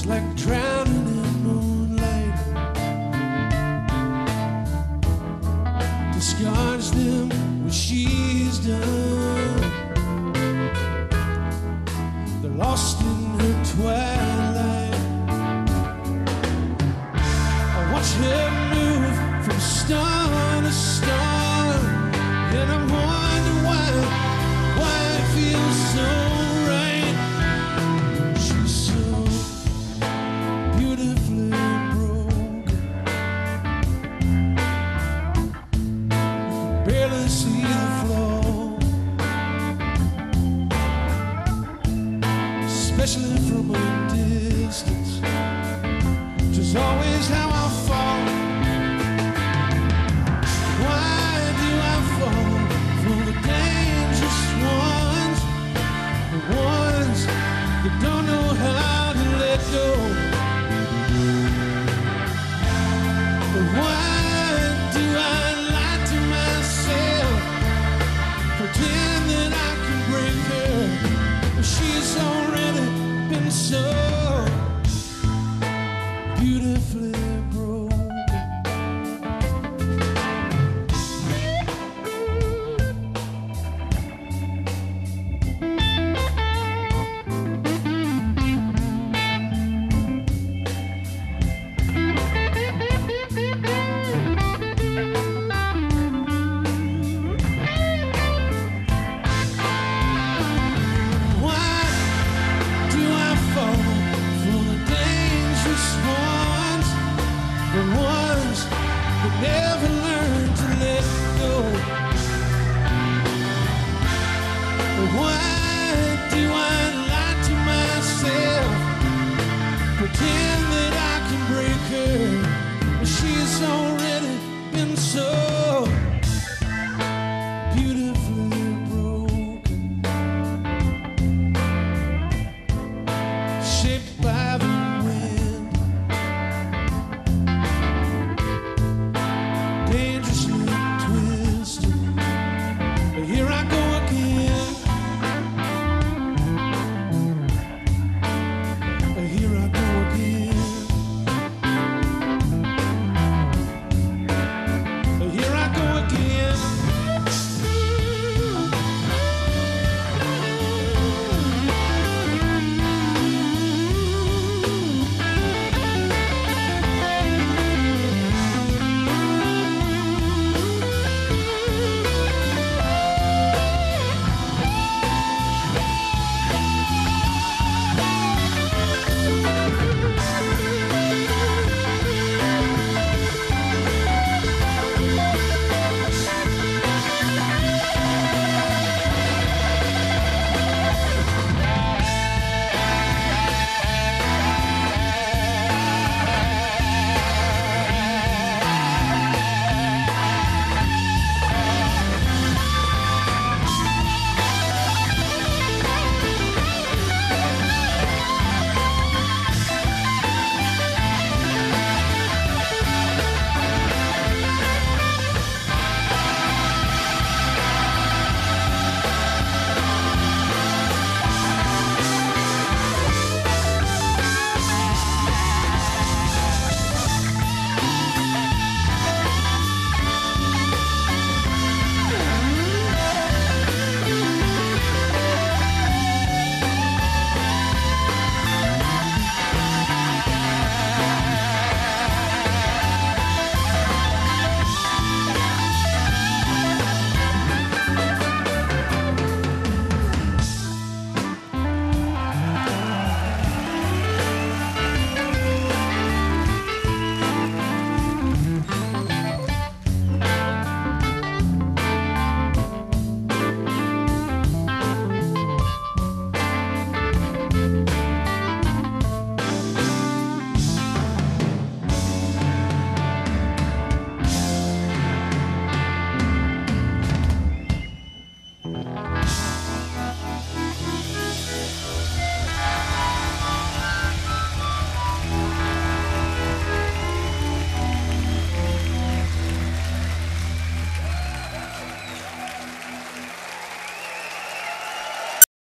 It's like drowning in moonlight. Discards them when she's done. They're lost in her twilight. I watch her move from star to star, and I'm wondering why it feels so right. She's so beautifully broken. You can barely see the floor, especially from a distance, which is always how I fall. Why do I fall for the dangerous ones, the ones that don't know how to let go? But why do I lie to myself, pretend that I can break her, but she's already been so beautifully broken. Why do I fall for the dangerous ones, the ones that never learn to let go? Why do I lie to myself, pretend that I can break her, but she's already been so beautifully broken, shaped by the